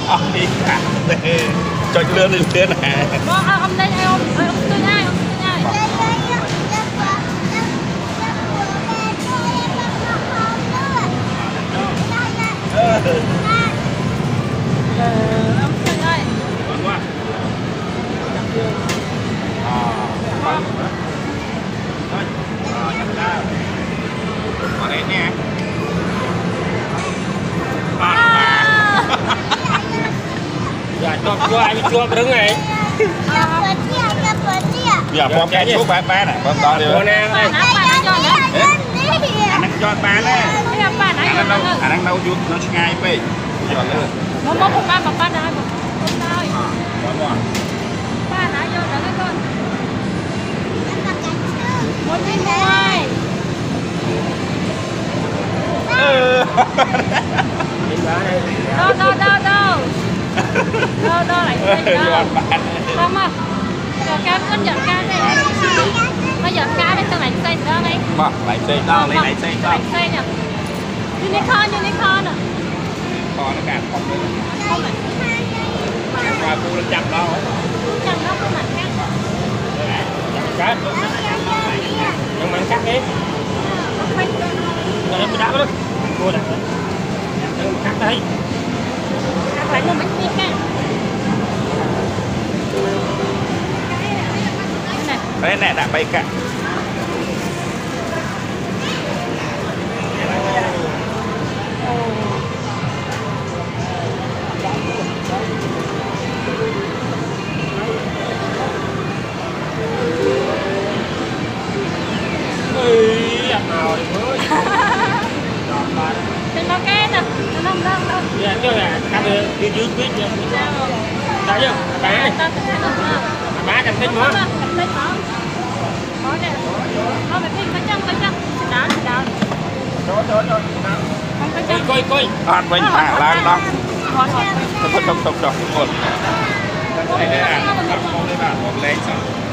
đi cả cho lươn lên lươn này ông đây ông tôi ngay ở đây nè cho ai chua đứng này giờ bom cái số ba này bom to đi anh cho ba đấy anh đang đâu nó ngay vậy giờ lên một ba đây ba nãy vô đợi cái con một đi ngoài đâu lại không à rồi cam con giật ca đây nó giật ca đây tao lại xây đó đây lại xây to lại xây to lại xây nè unicorn à con nó càng không nữa không này qua cô nó chậm đâu chậm đó cái mặt khác cá nhưng mà cắt đi rồi em đá đó cô đặt cắt đây cắt lại một bánh mì cái đây nè đã bay cả đừng có cái nè đâu dạ cho là cắt đi dưới biết chưa tại chưa bà này bà cầm thích món có nè nó phải phim cái chân đó coi ăn bánh thả lan đó không một đây là một lên xong